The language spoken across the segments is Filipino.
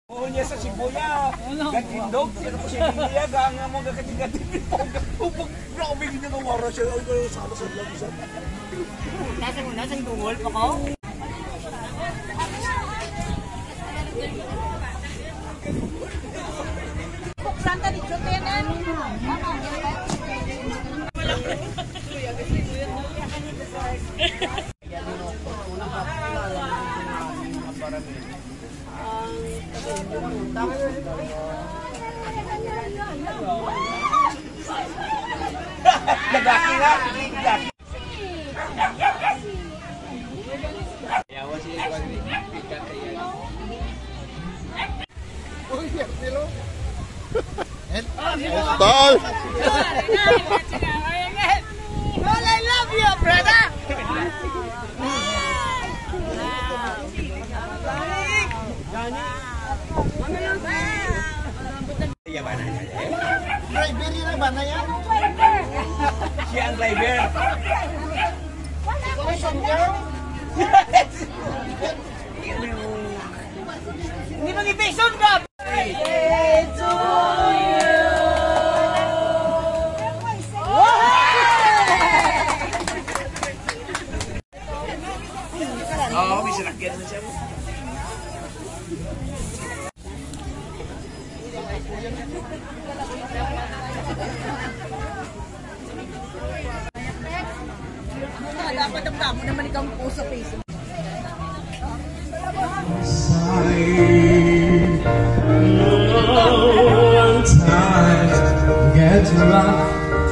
Oo niya sa Sibuya. Gatindog, sino po siya niya, ganga mo gakating-gating. Upag nakabigin niya ng wara siya. Ay, sa lang isa. Nasang dungol pa ko? Santa di Jotenan. Lagaki nga. Yawa siya yung pikat yan. Uy, Tilo. Tol! Well, I love you, brother. Driver yun na ba na yan? Siya ang driver. Hindi mo ni-beson ka! Oo, may sinakyan na siya. Dapat ang damo naman ikaw po sa Facebook. Get rough.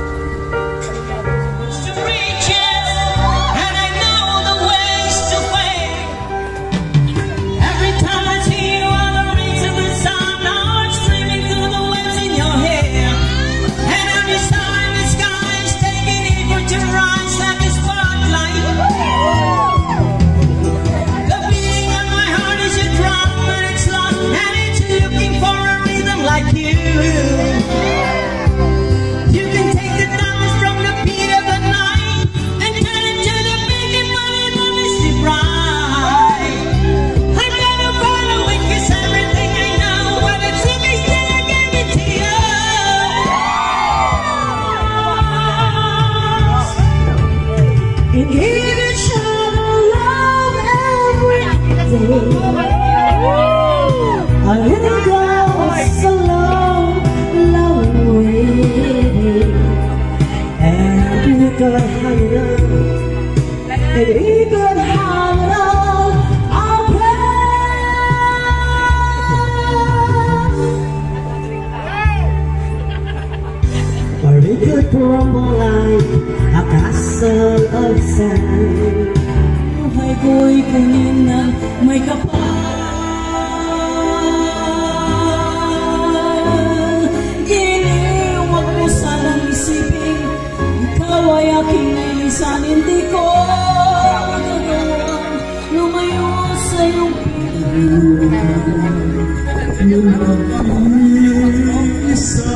Buhay ko'y kunin na may kapal. Iniwag mo sanang isipin, ikaw ay aking nilisan. Hindi ko magagawang lumayo sa iyong pinag-iisa.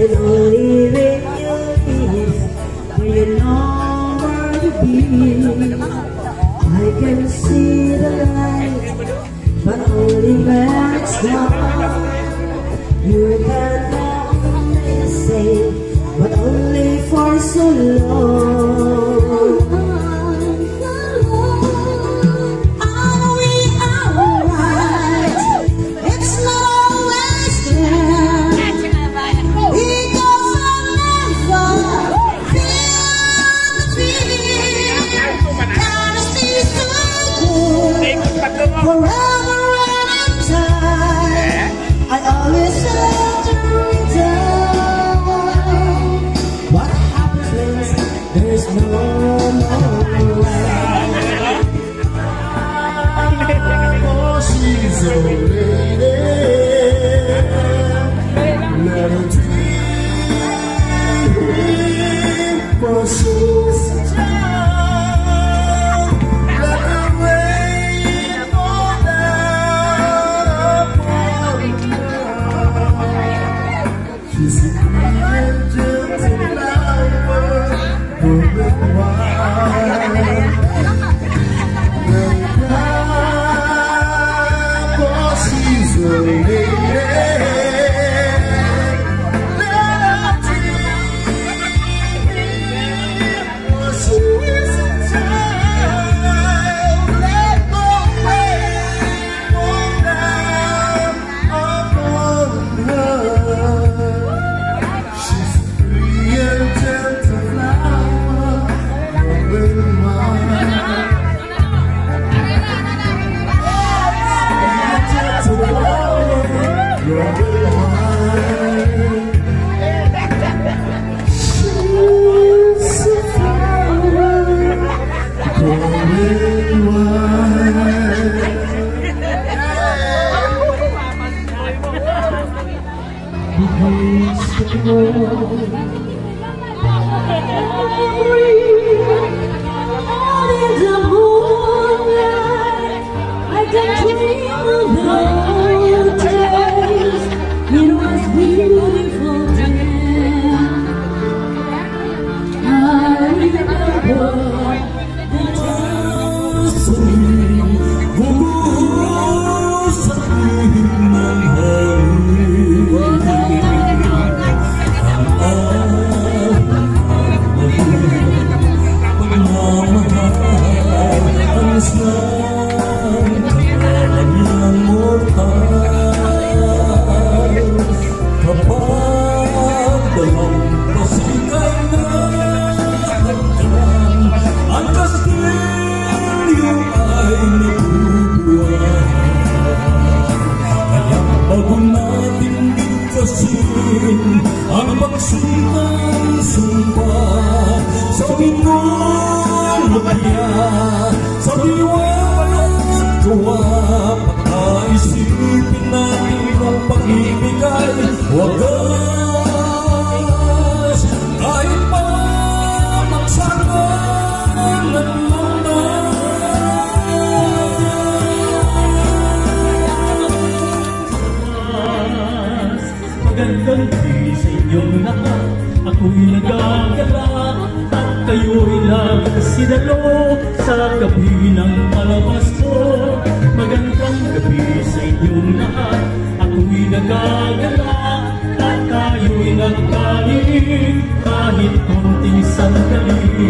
can only when you leave, when you know where to be. I can see the light, but only when it's gone. You can only say, but only for so long. Are we alright? It's not always there, because I never feel the feeling. Honesty is so good, forever and time. I always have to return. What happens when there's no more? Oh, she's a lady. Let her dream, for she's a child. Let the rain fall down upon her. She's a angel to flower, golden wine. She's a lady. Magandang gabi sa inyong lahat. Ako'y nagagala at kayo'y nagkasidalo sa gabi ng palabas ko. Magandang gabi sa inyong lahat. Ako'y nagagala at kayo'y nagkaling kahit konting sandali.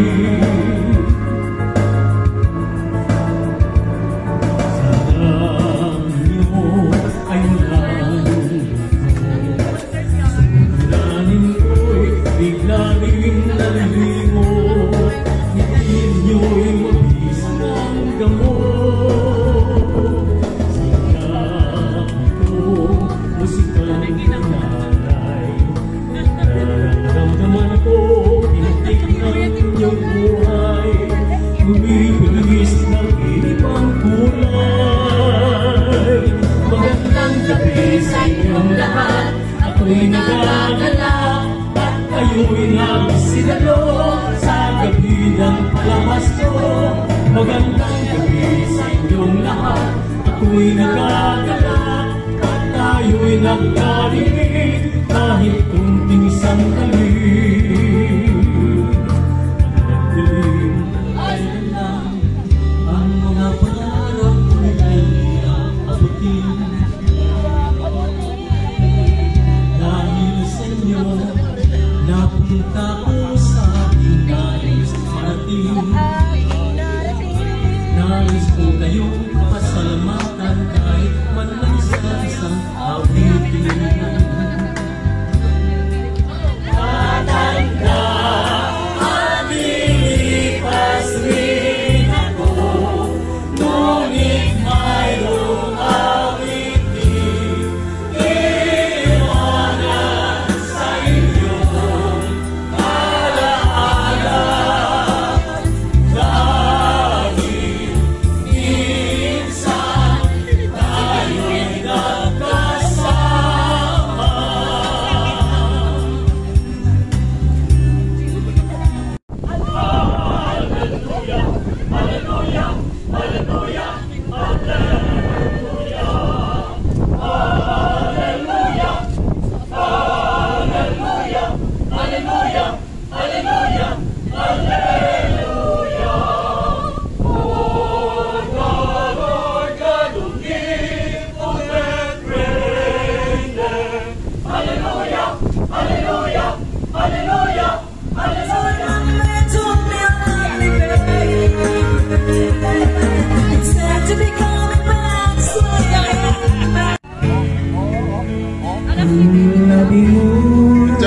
Ako'y nagagala at kayo'y nagsidalo sa gabi ng palabas ko. Magandang gabi sa inyong lahat. Ako'y nagagala at kayo'y nagkarinig kahit kunting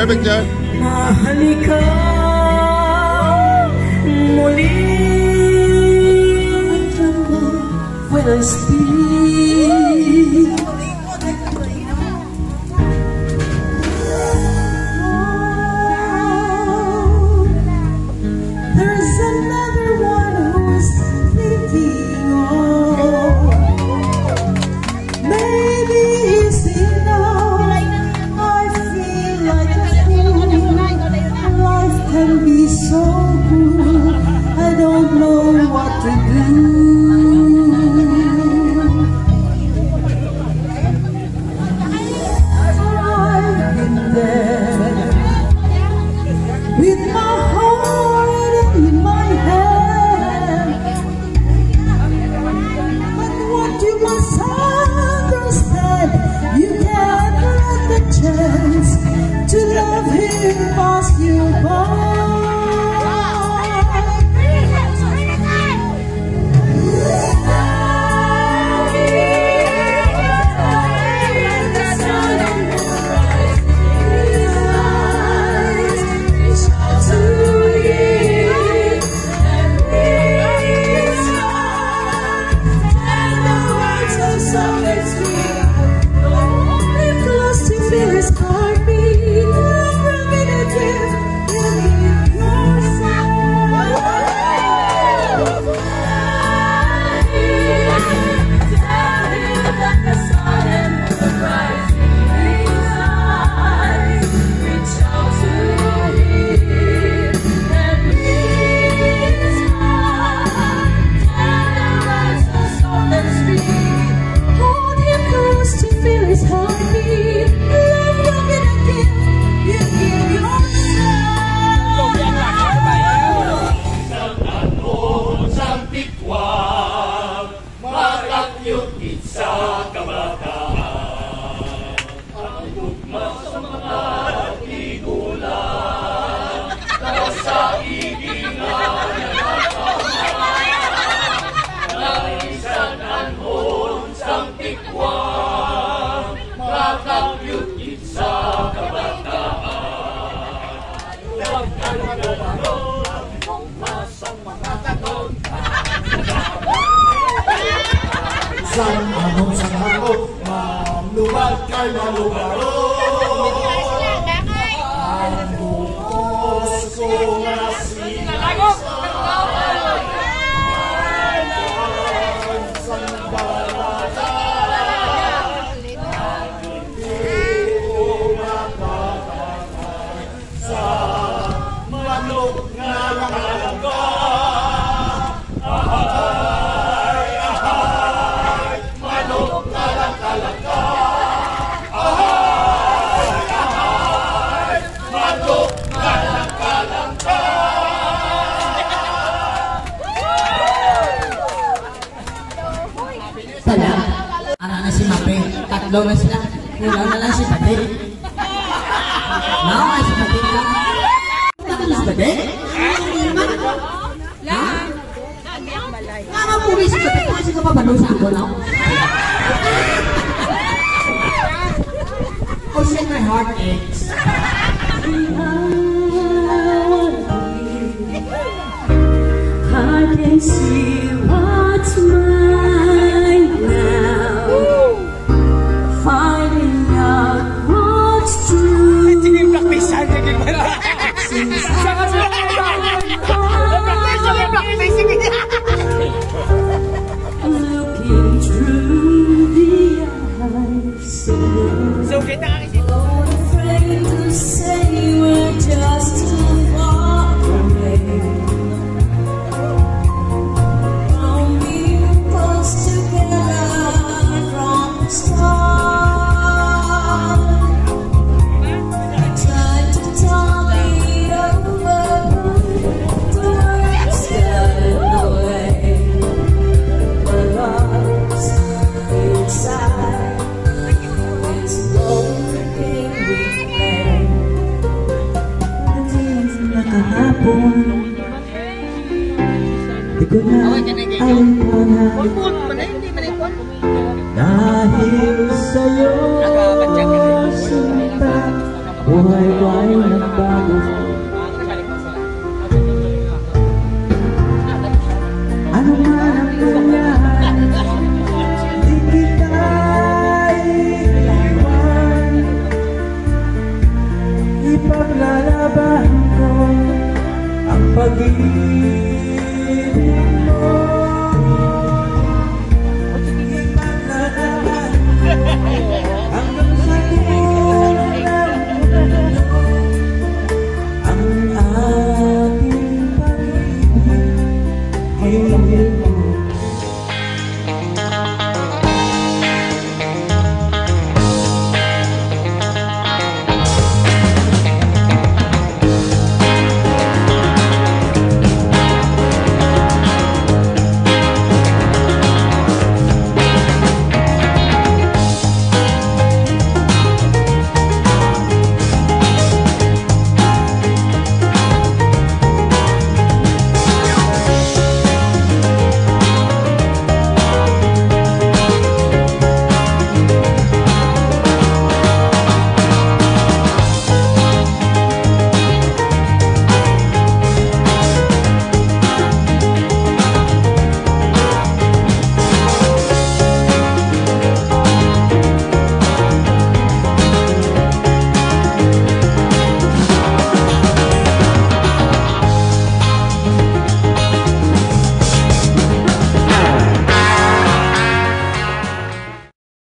picture. Mahalika muli. When I speak, there's another one who's thinking, oh, maybe it's enough. I feel like a fool. Life can be so cruel. I don't know what to do. With my heart in my hand, but what you must understand, you can't let the chance to love him pass you by. Malubad kay malubaro. Ang bukos ko nga tatlo na sila. Kulang na lang si Pati. Mama, si Pati lang. Si Pati? Mama, puri si Pati. Kasi ka pa ba sa ako now? Oh shit, my heart aches. I can see what's mine now. Finding out what's true. Looking through the eyes. Afraid to say we're just too far away. From being close together from the start. I tried to talk it over, the words got in the way. But love's inside this lonely game we play. The days na kahapon, di ko na alimutan. Dahil sa'yo sinta buhay ko ay nagbago. Ano man ang nangyari, di kita iiwan. Ipaglalaban ko ang pag-ibig